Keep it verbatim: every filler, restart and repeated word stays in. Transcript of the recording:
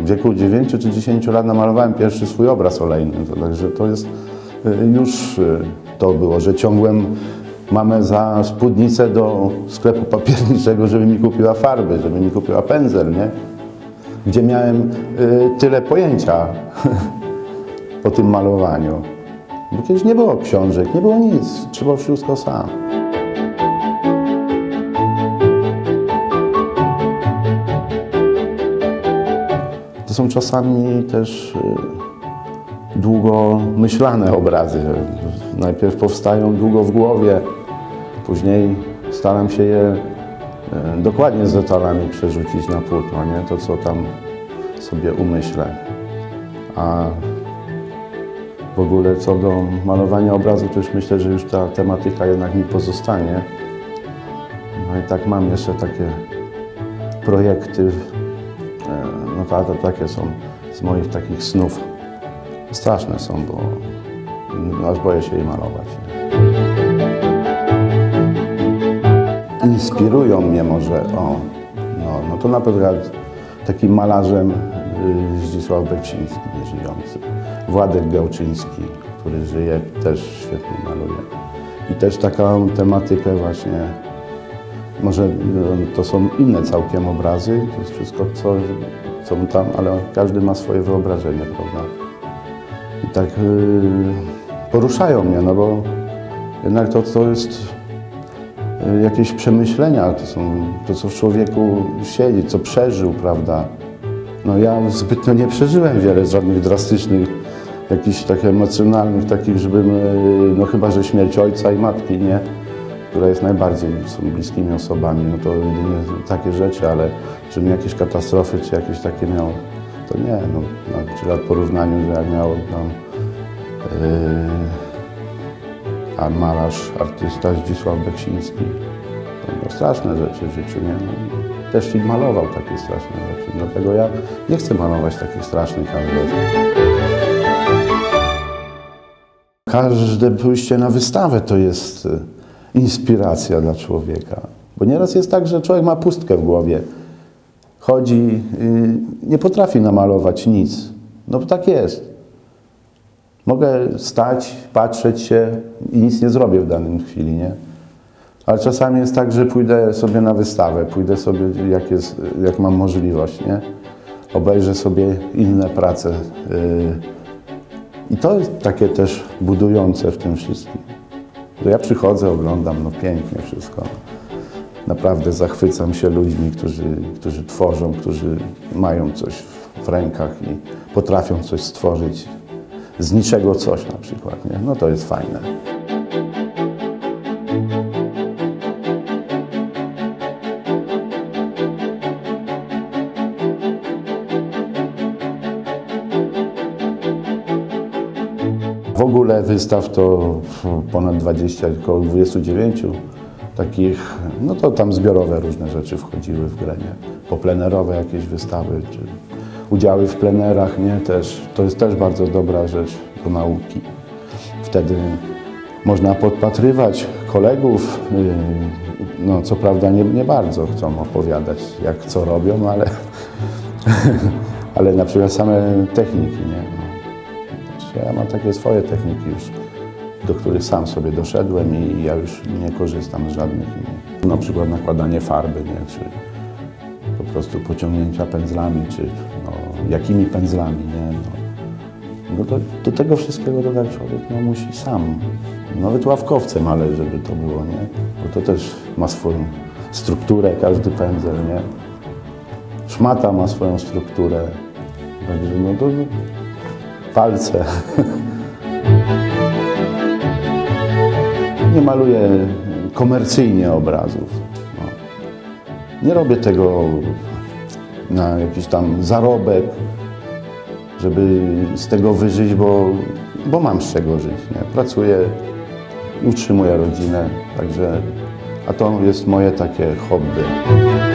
w wieku dziewięciu czy dziesięciu lat namalowałem pierwszy swój obraz olejny. To, także to jest już to było, że ciągłem mamę za spódnicę do sklepu papierniczego, żeby mi kupiła farby, żeby mi kupiła pędzel, nie? Gdzie miałem tyle pojęcia o tym malowaniu. Bo kiedyś nie było książek, nie było nic, trzeba wszystko sam. To są czasami też długo myślane obrazy. Najpierw powstają długo w głowie, później staram się je dokładnie z detalami przerzucić na płótno, nie? To, co tam sobie umyślę. A w ogóle co do malowania obrazu, to już myślę, że już ta tematyka jednak mi pozostanie. No i tak mam jeszcze takie projekty, no to, to takie są z moich takich snów. Straszne są, bo aż boję się je malować. Inspirują mnie może, o, no, no to na przykład takim malarzem Zdzisław Beksiński, nieżyjący. Władek Gałczyński, który żyje, też świetnie maluje. I też taką tematykę właśnie, może to są inne całkiem obrazy, to jest wszystko, co, co tam, ale każdy ma swoje wyobrażenie, prawda? I tak yy, poruszają mnie, no bo jednak to, to jest yy, jakieś przemyślenia, to są to, co w człowieku siedzi, co przeżył, prawda? No ja zbytnio nie przeżyłem wiele żadnych drastycznych, jakichś tak emocjonalnych, takich, żebym, no chyba, że śmierć ojca i matki, nie? Która jest najbardziej, są bliskimi osobami, no to jedynie takie rzeczy, ale żebym jakieś katastrofy, czy jakieś takie miał, to nie, no, na przykład w porównaniu, że jak miał tam yy, a malarz, artysta Zdzisław Beksiński, to no, straszne rzeczy w życiu, nie? No, i też i malował takie straszne rzeczy, dlatego ja nie chcę malować takich strasznych rzeczy. Każde pójście na wystawę to jest inspiracja dla człowieka. Bo nieraz jest tak, że człowiek ma pustkę w głowie. Chodzi, nie potrafi namalować nic. No bo tak jest. Mogę stać, patrzeć się i nic nie zrobię w danej chwili, nie? Ale czasami jest tak, że pójdę sobie na wystawę, pójdę sobie, jak, jest, jak mam możliwość, nie? Obejrzę sobie inne prace. I to jest takie też budujące w tym wszystkim. Że ja przychodzę, oglądam, no pięknie wszystko. Naprawdę zachwycam się ludźmi, którzy, którzy tworzą, którzy mają coś w rękach i potrafią coś stworzyć. Z niczego coś na przykład, nie? No to jest fajne. W ogóle wystaw to ponad dwadzieścia, około dwudziestu dziewięciu takich, no to tam zbiorowe różne rzeczy wchodziły w grę, nie? Poplenerowe jakieś wystawy, czy udziały w plenerach, nie? Też, to jest też bardzo dobra rzecz do nauki. Wtedy można podpatrywać kolegów, no co prawda nie, nie bardzo chcą opowiadać, jak co robią, ale, ale na przykład same techniki, nie? Ja mam takie swoje techniki już, do których sam sobie doszedłem i ja już nie korzystam z żadnych innych. Na przykład nakładanie farby, nie? Czy po prostu pociągnięcia pędzlami, czy no, jakimi pędzlami, nie? No, no do, do tego wszystkiego to tak człowiek no, musi sam. Nawet ławkowcem, ale żeby to było, nie? Bo to też ma swoją strukturę, każdy pędzel, nie? Szmata ma swoją strukturę, także no to palce. Nie maluję komercyjnie obrazów. No. Nie robię tego na jakiś tam zarobek, żeby z tego wyżyć, bo, bo mam z czego żyć. Nie? Pracuję, utrzymuję rodzinę, także, a to jest moje takie hobby.